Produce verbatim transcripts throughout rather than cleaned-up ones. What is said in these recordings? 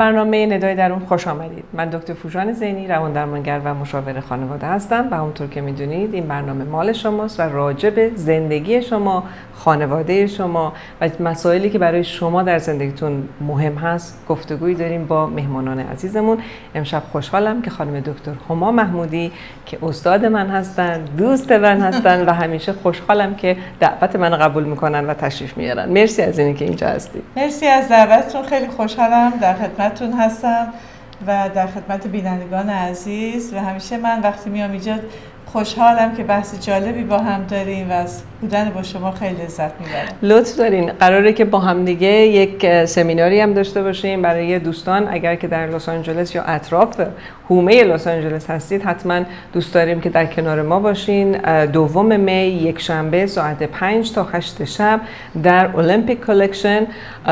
برنامه ندای درون خوش آمدید. من دکتر فوژان زینی، روان‌درمانگر و مشاور خانواده هستم و همونطور که میدونید این برنامه مال شماست و راجع به زندگی شما، خانواده شما و مسائلی که برای شما در زندگیتون مهم هست گفتگویی داریم با مهمانان عزیزمون. امشب خوشحالم که خانم دکتر هما محمودی که استاد من هستن، دوست من هستن و همیشه خوشحالم که دعوت من قبول میکنن و تشریف میارن. مرسی از اینکه اینجا هستید. مرسی از دعوتتون، خیلی خوشحالم در خدمتتون هستم و در خدمت بینندگان عزیز و همیشه من وقتی میام اینجا خوشحالم که بحث جالبی با هم داریم و از بودن با شما خیلی لذت میبرم. لطف دارین. قراره که با هم دیگه یک سمیناری هم داشته باشیم برای دوستان. اگر که در لس آنجلس یا اطراف حومه لس آنجلس هستید حتما دوست داریم که در کنار ما باشین. دوم می یک شنبه ساعت پنج تا هشت شب در المپیک کالکشن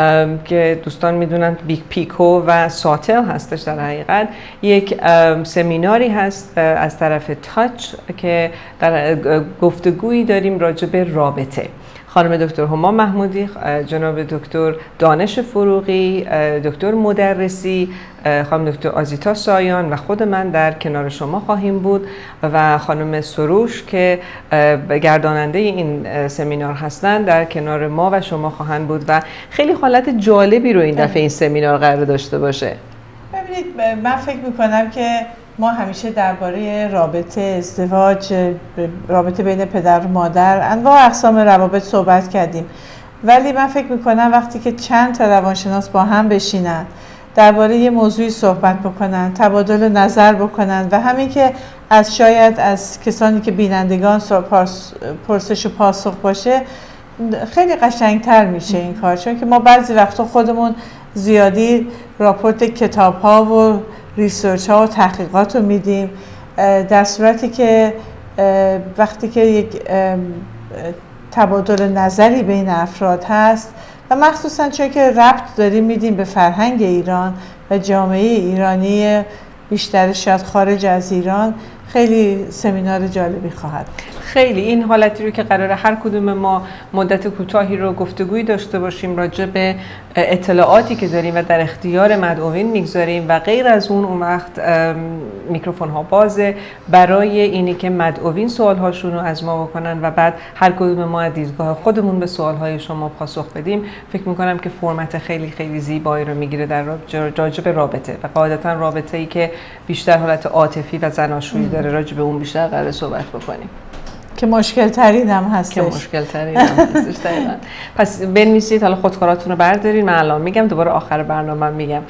که دوستان میدونن بیگ پیکو و ساتل هستش. در حقیقت یک سمیناری هست از طرف تاچ که در گفتگویی داریم راجع به رابطه. خانم دکتر هما محمودی، جناب دکتر دانش فروغی، دکتر مدرسی، خانم دکتر آزیتا سایان و خود من در کنار شما خواهیم بود و خانم سروش که گرداننده این سمینار هستند در کنار ما و شما خواهند بود و خیلی حالت جالبی رو این دفعه این سمینار قرار داشته باشه. ببینید، من فکر میکنم که ما همیشه درباره رابطه، ازدواج، رابطه بین پدر و مادر، انواع اقسام روابط صحبت کردیم، ولی من فکر میکنم وقتی که چند تا روانشناس با هم بشینن درباره یه موضوعی صحبت بکنن، تبادل نظر بکنن و همین که از شاید از کسانی که بینندگان پرسش و پاسخ باشه خیلی قشنگتر میشه این کار، چون که ما بعضی وقتا خودمون زیادی راپورت کتاب ها و ریسرچ ها و تحقیقات رو میدیم، در صورتی که وقتی که یک تبادل نظری بین افراد هست و مخصوصا چون که ربط داریم میدیم به فرهنگ ایران و جامعه ایرانی بیشتر شاید خارج از ایران، خیلی سمینار جالبی خواهد. خیلی این حالتی رو که قراره هر کدوم ما مدت کوتاهی رو گفتگویی داشته باشیم راجع به اطلاعاتی که داریم و در اختیار مدعوین میگذاریم و غیر از اون اون وقت میکروفون ها بازه برای اینی که مدعوین سوال هاشون رو از ما بکنن و بعد هر کدوم ما از دیدگاه خودمون به سوال های شما پاسخ بدیم. فکر میکنم که فرمت خیلی خیلی زیبایی رو میگیره در راجع به رابطه و قاعدتا رابطه ای که بیشتر حالت عاطفی و زناشویی داره راجع به اون بیشتر قرار صحبت بکنیم که مشکل ترین هم هستش که مشکل ترین هم هستش دقیقاً. پس بنویسید، حالا خودکاراتون رو بردارین، من الان میگم، دوباره آخر برنامه میگم.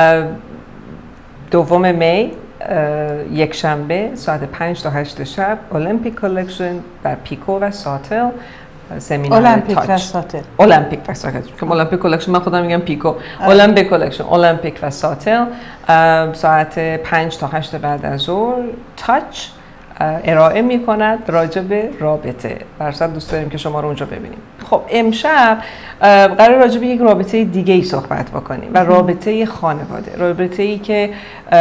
دوم می یک شنبه ساعت پنج تا هشت شب المپیک کالکشن در پیکو و ساتل سمینار المپیک تاچ. و ساتل المپیک و ساتل که المپیک کالکشن من خودم میگم پیکو. المپیک کالکشن المپیک و ساتل ساعت پنج تا هشت بعد از ظهر تاچ ارائه می کند راجع به رابطه. برصد دوست داریم که شما رو اونجا ببینیم. خب امشب قرار راجع به یک رابطه دیگه ای صحبت بکنیم و رابطه خانواده، رابطه ای که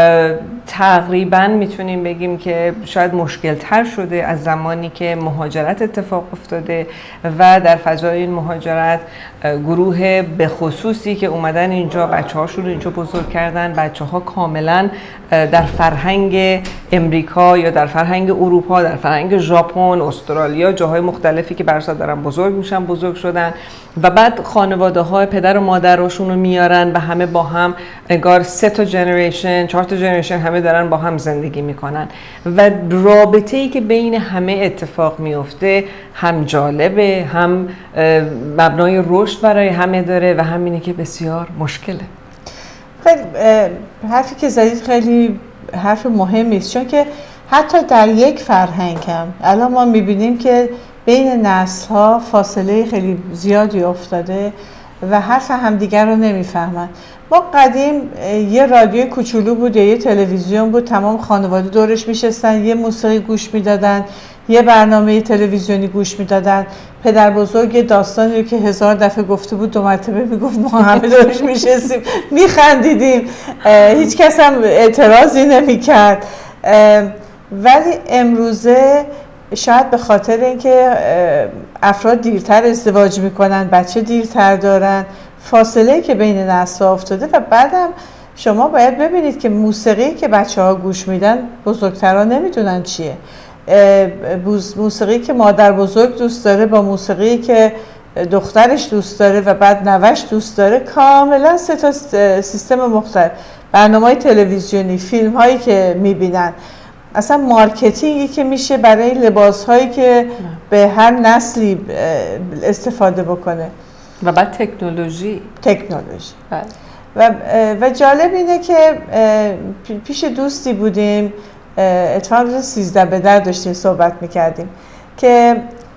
تقریبا میتونیم بگیم که شاید مشکل تر شده از زمانی که مهاجرت اتفاق افتاده و در فضای این مهاجرت گروه به خصوصی که اومدن اینجا بچه هاشون رو اینجا بزرگ کردن، بچه ها کاملا در فرهنگ امریکا یا در فرهنگ اروپا، در فرهنگ ژاپن، استرالیا، جاهای مختلفی که برصد دارن بزرگ میشن بزرگ شدن و بعد خانواده های پدر و مادرشون رو میارن و همه با هم انگار سه تا جنریشن، چهار تا جنریشن همه دارن با هم زندگی میکنن و رابطه‌ای که بین همه اتفاق میفته هم جالبه، هم مبنای رشد برای همه داره و همینه که بسیار مشکله. خیلی حرفی که زدید خیلی حرف مهمی است، چون که حتی در یک فرهنگ هم الان ما میبینیم که بین نسل ها فاصله خیلی زیادی افتاده و حرف همدیگر رو نمیفهمن. ما قدیم یه رادیو کوچولو بود یا یه تلویزیون بود، تمام خانواده دورش میشستن، یه موسیقی گوش میدادن، یه برنامه تلویزیونی گوش میدادن. پدر بزرگ یه داستانی رو که هزار دفعه گفته بود دو مرتبه میگفت، ما همه دورش میشستیم میخندیدیم، هیچ کس هم اعتراضی نمیکرد. ولی امروزه شاید به خاطر اینکه افراد دیرتر ازدواج میکنن، بچه دیرتر دارن، فاصله که بین نسل‌ها افتاده و بعدم شما باید ببینید که موسیقی که بچه ها گوش میدن بزرگترها نمیدونن چیه. موسیقی که مادر بزرگ دوست داره با موسیقی که دخترش دوست داره و بعد نوش دوست داره کاملا سه تا سیستم مختلف. برنامه‌های تلویزیونی، فیلم هایی که میبینن، اصلا مارکتینگی که میشه برای لباس هایی که به هر نسلی استفاده بکنه و بعد تکنولوژی تکنولوژی بله. و و جالب اینه که پیش دوستی بودیم، اتفاقا روز سیزده به در داشتیم صحبت میکردیم که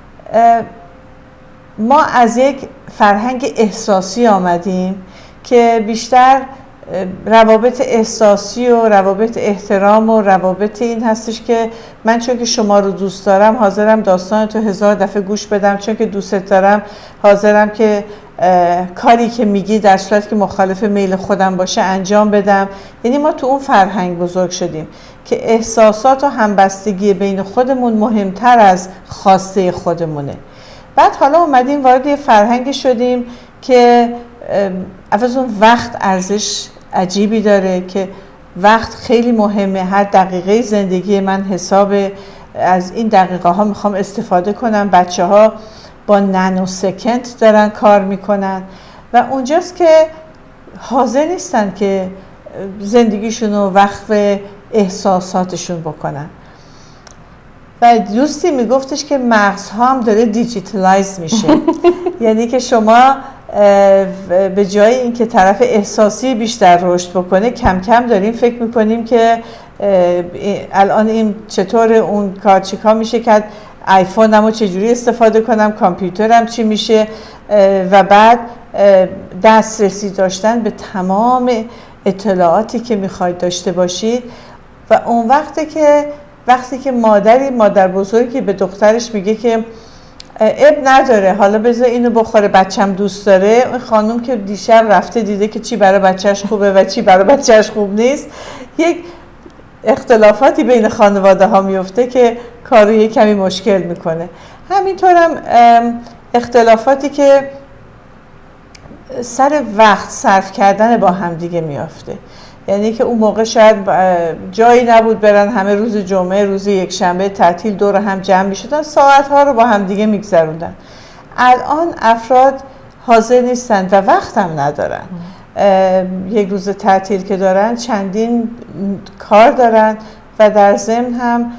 ما از یک فرهنگ احساسی آمدیم که بیشتر روابط احساسی و روابط احترام و روابط این هستش که من چون که شما رو دوست دارم حاضرم داستان تو هزار دفعه گوش بدم، چون که دوستت دارم حاضرم که کاری که میگی در صورت که مخالف میل خودم باشه انجام بدم. یعنی ما تو اون فرهنگ بزرگ شدیم که احساسات و همبستگی بین خودمون مهمتر از خواسته خودمونه. بعد حالا اومدیم وارد یه فرهنگ شدیم که اول اون وقت ارزش عجیبی داره که وقت خیلی مهمه. هر دقیقه زندگی من حساب، از این دقیقه ها میخوام استفاده کنم. بچه ها با نانو سکند دارن کار میکنن و اونجاست که حاضر نیستن که زندگیشون رو وقف احساساتشون بکنن. و دوستی میگفتش که مغزها هم داره دیجیتالایز میشه. یعنی که شما به جای اینکه طرف احساسی بیشتر رشد بکنه کم کم داریم فکر میکنیم که الان این چطور اون کار چیکار میشه کرد، آیفونمو چجوری استفاده کنم، کامپیوترم چی میشه و بعد دسترسی داشتن به تمام اطلاعاتی که میخواید داشته باشید. و اون وقتی که وقتی که مادری مادر بزرگی به دخترش میگه که اب نداره حالا بذار اینو بخوره بچم دوست داره، اون خانم که دیشب رفته دیده که چی برای بچهش خوبه و چی برای بچهش خوب نیست، یک اختلافاتی بین خانواده ها میفته که کارو یه کمی مشکل میکنه. همینطورم اختلافاتی که سر وقت صرف کردن با هم دیگه میافته. یعنی که اون موقع شاید جایی نبود برن، همه روز جمعه روز یک شنبه تعطیل دور هم جمع میشدن، ساعت ها رو با هم دیگه میگذروندن. الان افراد حاضر نیستن و وقت هم ندارن. یک روز تعطیل که دارن چندین کار دارن و در ضمن هم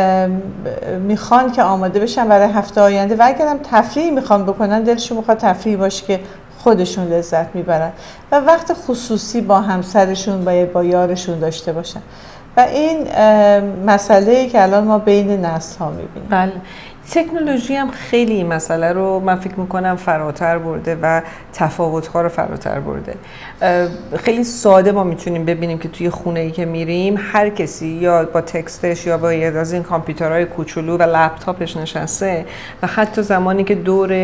میخوان که آماده بشن برای هفته آینده و اگرم تفریحی میخوان بکنن دلشون میخواد تفریحی باشه که خودشون لذت میبرن و وقت خصوصی با همسرشون باید با یارشون داشته باشن. و این مسئله‌ای که الان ما بین نسل ها میبینیم. بله. تکنولوژی هم خیلی این مسئله رو من فکر میکنم فراتر برده و تفاوت‌ها رو فراتر برده. خیلی ساده ما میتونیم ببینیم که توی خونه‌ای که میریم هر کسی یا با تکستش یا با یه از این کامپیوترهای کوچولو و لپتاپش نشسته و حتی زمانی که دور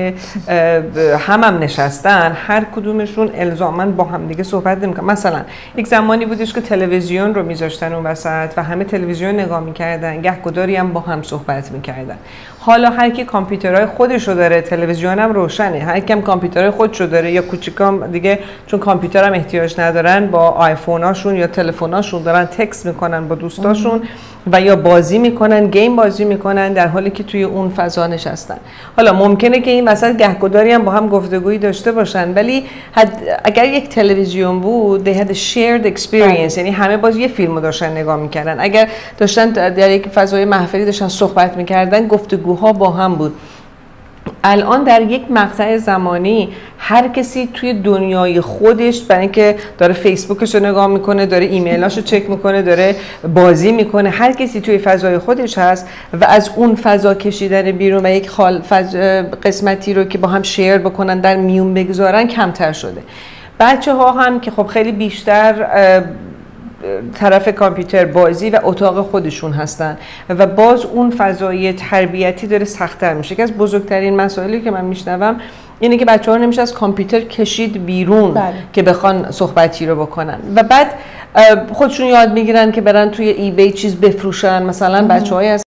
هم هم نشستن هر کدومشون الزاماً با هم دیگه صحبت نمی‌کنن. مثلا یک زمانی بودش که تلویزیون رو میذاشتن اون وسط و همه تلویزیون نگاه می‌کردن، گهگداری هم با هم صحبت می‌کردن. حالا هر کی کامپیوترهای خودشو داره، تلویزیون هم روشنه، هر کی هم کامپیوترهای خودشو داره یا کوچیکام دیگه چون کامپیوتر هم احتیاج ندارن با آیفوناشون یا تلفناشون دارن تکست میکنن با دوستاشون و یا بازی میکنن، گیم بازی میکنن در حالی که توی اون فضا نشستن. حالا ممکنه که این وسط گهگداری هم با هم گفتگویی داشته باشن ولی اگر یک تلویزیون بود they had a shared experience، یعنی همه باز یه فیلمو داشتن نگاه میکردن. اگر داشتن در یک فضای محفلی داشتن صحبت میکردن گفتگوها با هم بود. الان در یک مقطع زمانی هر کسی توی دنیای خودش برای اینکه داره فیسبوکش رو نگاه میکنه، داره ایمیلاش رو چک میکنه، داره بازی میکنه، هر کسی توی فضای خودش هست و از اون فضا کشیدن بیرون و یک خال قسمتی رو که با هم شیر بکنن در میون بگذارن کمتر شده. بچه ها هم که خب خیلی بیشتر طرف کامپیوتر بازی و اتاق خودشون هستن و باز اون فضای تربیتی داره سخت‌تر میشه. یکی از بزرگترین مسائلی که من میشنوم اینه که بچه‌ها نمیشه از کامپیوتر کشید بیرون بله. که بخوان صحبتی رو بکنن و بعد خودشون یاد میگیرن که برن توی ای بی چیز بفروشن. مثلا بچه‌های